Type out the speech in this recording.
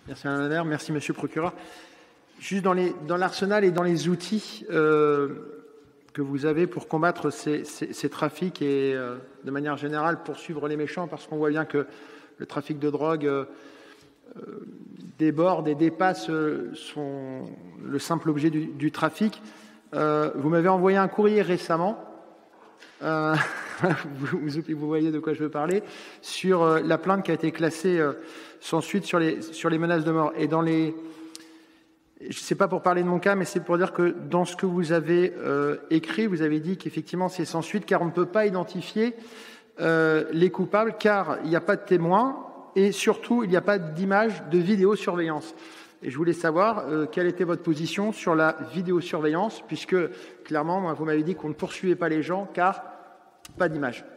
Merci Madame la maire, merci Monsieur le procureur. Juste dans l'arsenal et dans les outils que vous avez pour combattre ces trafics et de manière générale poursuivre les méchants, parce qu'on voit bien que le trafic de drogue déborde et dépasse le simple objet du trafic. Vous m'avez envoyé un courrier récemment, vous voyez de quoi je veux parler, sur la plainte qui a été classée sans suite sur les menaces de mort. Et je ne sais pas pour parler de mon cas, mais c'est pour dire que dans ce que vous avez écrit, vous avez dit qu'effectivement c'est sans suite, car on ne peut pas identifier les coupables, car il n'y a pas de témoins et surtout il n'y a pas d'image de vidéosurveillance. Et je voulais savoir quelle était votre position sur la vidéosurveillance, puisque clairement, vous m'avez dit qu'on ne poursuivait pas les gens car pas d'image.